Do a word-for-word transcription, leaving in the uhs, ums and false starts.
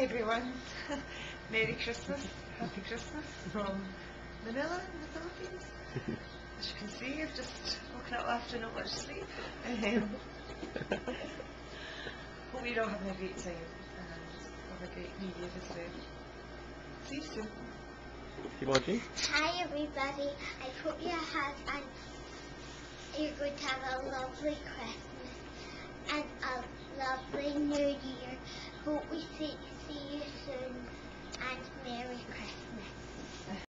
Hi everyone. Merry Christmas, Happy Christmas from Manila in the Philippines. As you can see, I've just woken up after not much sleep. Um, hope you're all having a great time and have a great New Year as well. See you soon. Hi everybody, I hope you have and you're going to have a lovely Christmas and a lovely New Year. Hope we see, see you soon and Merry Christmas.